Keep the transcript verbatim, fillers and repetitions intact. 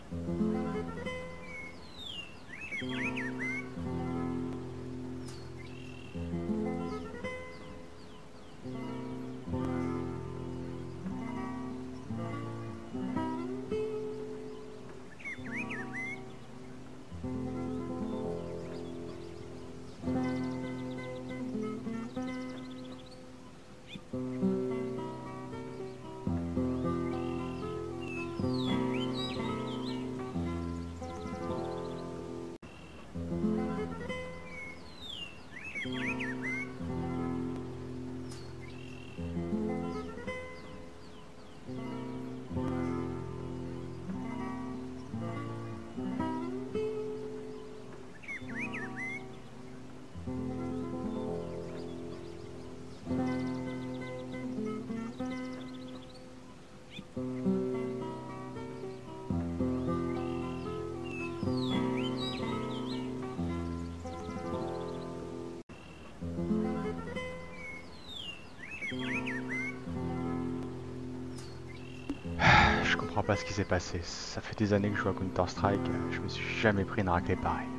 Je comprends pas ce qui s'est passé. Ça fait des années que je joue à Counter-Strike, je me suis jamais pris une raclée pareille.